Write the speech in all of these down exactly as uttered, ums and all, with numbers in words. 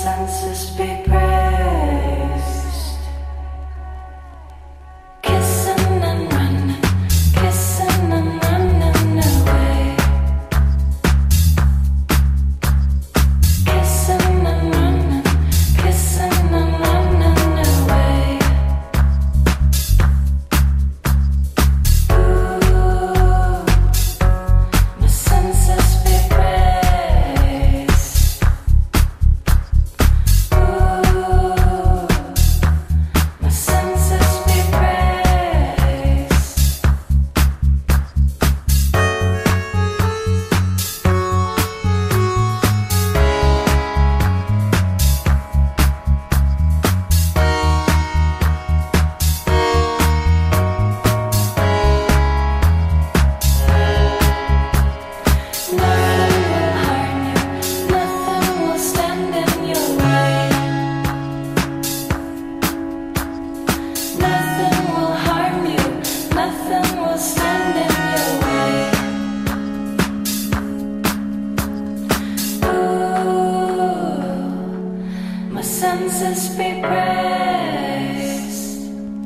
senses be praised. Kissing and running, kissing and running away. Kissing and running, kissing and running away. Ooh, my senses be praised. Ooh, my senses be praised. Nothing will harm you, nothing will stand in your way. Nothing will harm you, nothing will stand in your way. Ooh, my senses be praised.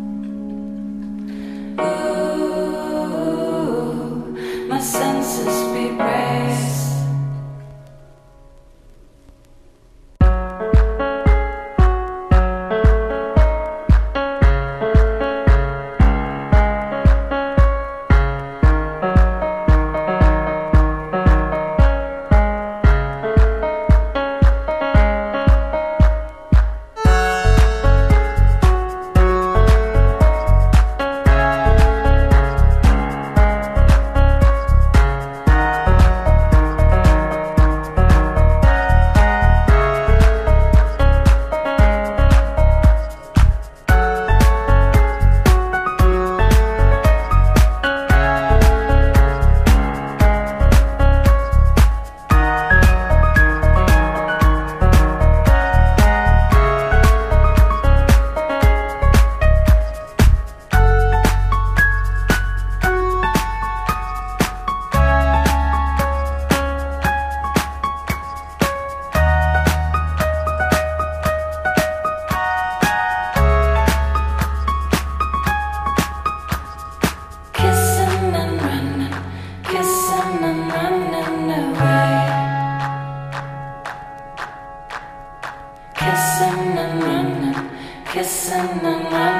Ooh, my senses be praised. Kissing and running, kissing and running away. Kissing and running, kissing and running.